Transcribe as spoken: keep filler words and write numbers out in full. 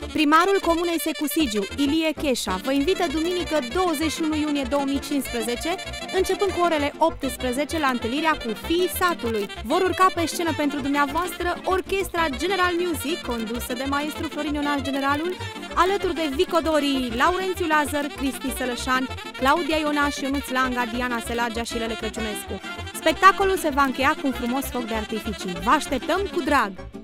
Primarul Comunei Secusigiu, Ilie Cheșa, vă invită duminică douăzeci și unu iunie două mii cincisprezece, începând cu orele optsprezece, la întâlnirea cu fiii satului. Vor urca pe scenă pentru dumneavoastră Orchestra General Music, condusă de maestru Florin Ionaș Generalul, alături de Vico Dori, Laurențiu Lazar, Cristi Sălășan, Claudia Ionaș, Ionuț Langa, Diana Selagea și Lele Crăciunescu. Spectacolul se va încheia cu un frumos foc de artificii. Vă așteptăm cu drag!